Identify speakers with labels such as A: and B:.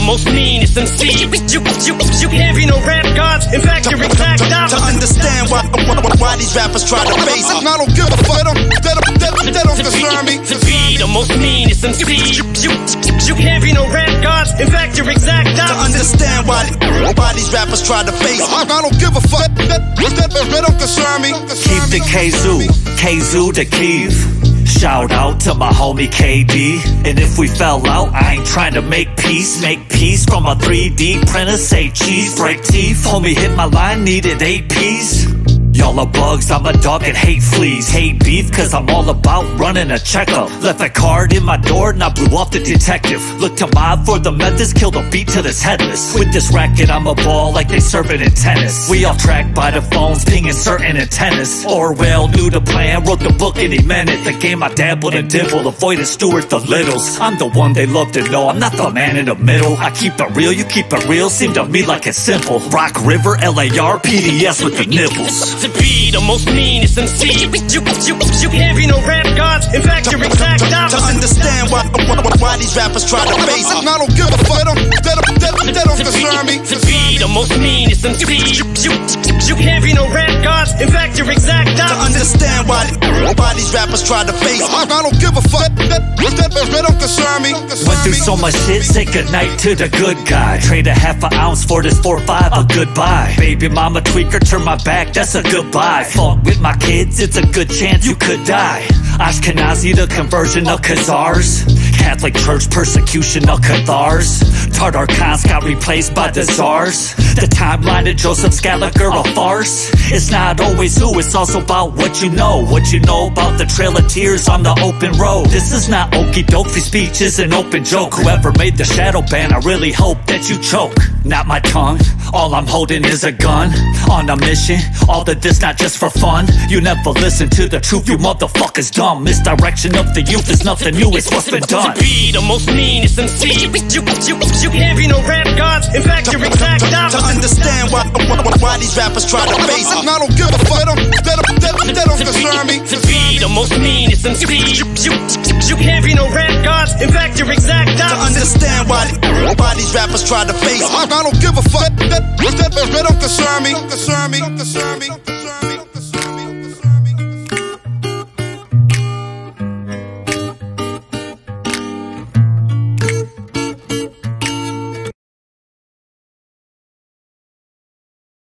A: most meanest MC. You can't be no rap gods. In fact, you're exact opposite.
B: To understand why these rappers try to face it. I don't give a fuck. That don't concern me.
A: To be the most meanest MC. You can't be no rap gods. In fact, you're exact opposite.
B: To understand why these rappers try to face it. I don't give a fuck. That don't concern me.
C: Keep the K-Zoo to Kiev. Shout out to my homie KD. And if we fell out, I ain't trying to make peace. Make peace from a 3D printer, say cheese, break teeth. Homie hit my line, needed 8 P's. Y'all are bugs, I'm a dog and hate fleas. Hate beef, cause I'm all about running a checkup. Left a card in my door and I blew off the detective. Look to mob for the methods, kill the beat till it's headless. With this racket I'm a ball like they serve it in tennis. We all tracked by the phones, pinging certain antennas. Orwell knew the plan, wrote the book and he meant it. The game I dabbled and dibbled, avoided Stuart the Littles. I'm the one they love to know, I'm not the man in the middle. I keep it real, you keep it real, seem to me like it's simple. Rock River, LAR, PDS with the nipples.
A: To be the most meanest MC. You can't be no rap gods. In fact, you're exact opposite.
B: To understand why these rappers try to face it. I don't give a fuck. That don't concern me.
A: To be the most meanest MC. You can't be no rap gods. In fact, you're exact opposite.
B: To understand why these rappers try to face it. I don't give a fuck. That don't concern me.
C: Went through so much shit, say goodnight to the good guy. Trade a half an ounce for this 4-5, a goodbye. Baby mama tweaker, turn my back, that's a goodbye. Fought with my kids, it's a good chance you could die. Ashkenazi, the conversion of Khazars. Catholic Church persecution of Cathars. Tartar Khans got replaced by the Tsars. The timeline of Joseph Scaliger a farce. It's not always who, it's also about what you know. What you know about the Trail of Tears on the open road. This is not okie doke, free speech is an open joke. Whoever made the shadow ban, I really hope that you choke. Not my tongue, all I'm holding is a gun. On a mission, all of this not just for fun. You never listen to the truth, you motherfuckers dumb. Misdirection of the youth is nothing new, it's what's been done.
A: To be the most meanest MC. You can't be no rap gods. In fact, you're exact opposite.
B: To understand why these rappers try to face it. I don't give a fuck. That don't concern me.
A: To be the most meanest MC. You can't be no rap gods. In fact, you're exact opposite.
B: To understand why these rappers try to face it. I don't give a fuck. That don't concern me.